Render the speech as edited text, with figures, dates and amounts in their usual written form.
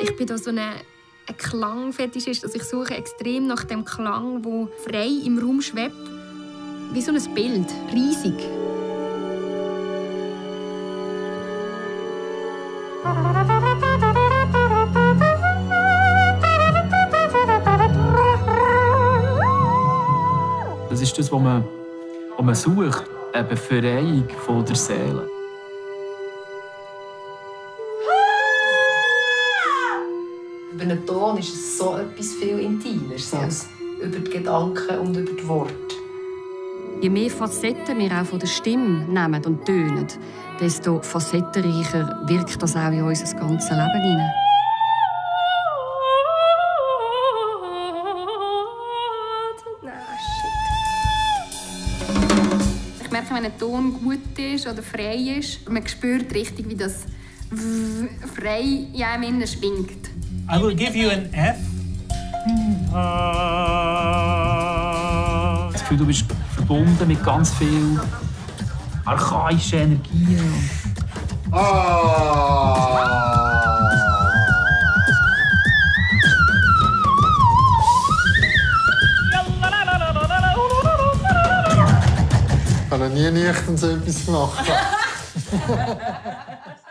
Ich bin da so ein Klangfetischist. Also ich suche extrem nach dem Klang, der frei im Raum schwebt. Wie so ein Bild, riesig. Das ist das, was man sucht, eine Befreiung von der Seele. Über einen Ton ist es so etwas viel Intimeres als über die Gedanken und über die Worte. Je mehr Facetten wir auch von der Stimme nehmen und tönen, desto facettenreicher wirkt das auch in unser ganzes Leben hinein. Ich merke, wenn ein Ton gut ist oder frei ist, man spürt richtig, wie das frei in einem innen schwingt. I will give you an F. Das Gefühl, du bist verbunden mit ganz viel archaischen Energien. Ich habe noch nie nüchtern so etwas gemacht.